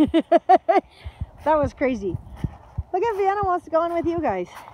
That was crazy. Look at Vienna wants to go on with you guys.